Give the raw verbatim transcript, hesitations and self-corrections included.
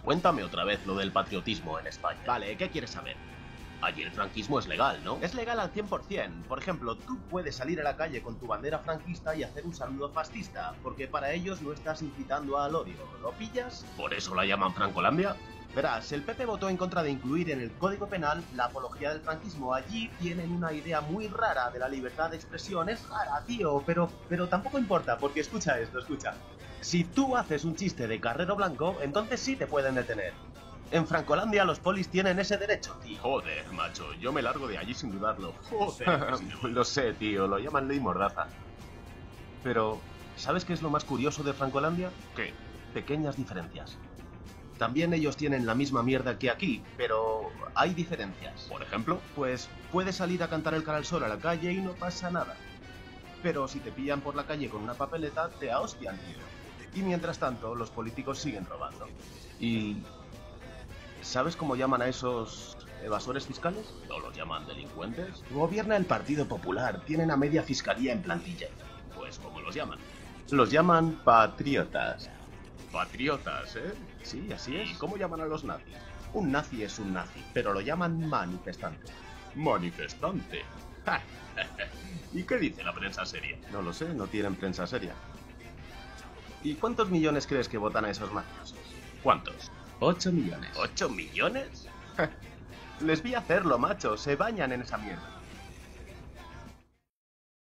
Cuéntame otra vez lo del patriotismo en España. Vale, ¿qué quieres saber? Allí el franquismo es legal, ¿no? Es legal al cien por cien. Por ejemplo, tú puedes salir a la calle con tu bandera franquista y hacer un saludo fascista, porque para ellos no estás incitando al odio. ¿Lo pillas? ¿Por eso la llaman Francolandia? Verás, el P P votó en contra de incluir en el Código Penal la apología del franquismo. Allí tienen una idea muy rara de la libertad de expresión. Es rara, tío, pero, pero tampoco importa, porque escucha esto, escucha. Si tú haces un chiste de Carrero Blanco, entonces sí te pueden detener. En Francolandia los polis tienen ese derecho, tío. Joder, macho, yo me largo de allí sin dudarlo. Joder. Lo sé, tío, lo llaman ley mordaza. Pero, ¿sabes qué es lo más curioso de Francolandia? ¿Qué? Pequeñas diferencias. También ellos tienen la misma mierda que aquí, pero hay diferencias. ¿Por ejemplo? Pues puedes salir a cantar el cara al sol a la calle y no pasa nada. Pero si te pillan por la calle con una papeleta, te ahostian, tío. Y mientras tanto, los políticos siguen robando. Y... ¿sabes cómo llaman a esos evasores fiscales? ¿No los llaman delincuentes? Gobierna el Partido Popular, tienen a media fiscalía en plantilla. Pues, ¿cómo los llaman? Los llaman patriotas. Patriotas, ¿eh? Sí, así es. ¿Y cómo llaman a los nazis? Un nazi es un nazi, pero lo llaman manifestante. Manifestante. ¿Y qué dice la prensa seria? No lo sé, no tienen prensa seria. ¿Y cuántos millones crees que votan a esos mafiosos? ¿Cuántos? Ocho millones. ¿Ocho millones? Les vi hacerlo, macho. Se bañan en esa mierda.